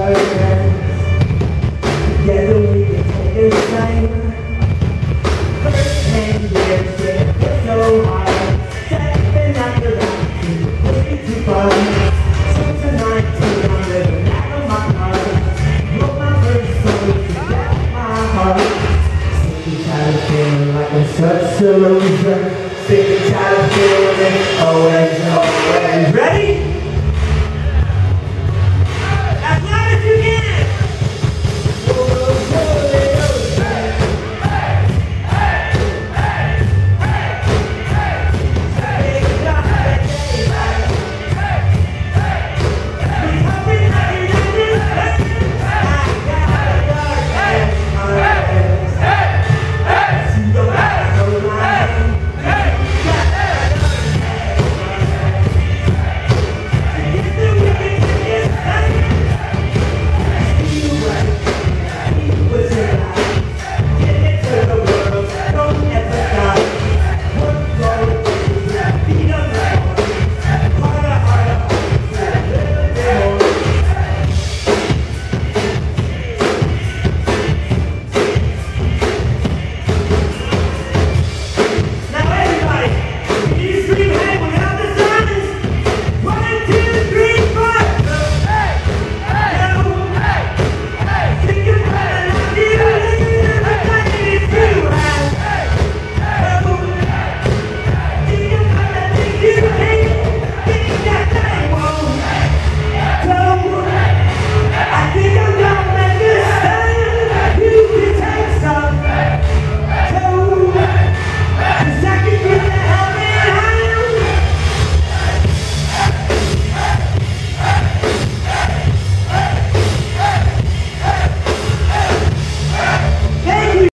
Together we can take a time. First 10 years, yeah, so high. Second after that, way too far. So tonight, I'm living out of my heart. Wrote my first song to get my heart. Sick and tired of feeling like I'm such a loser. Sick and tired of feeling always.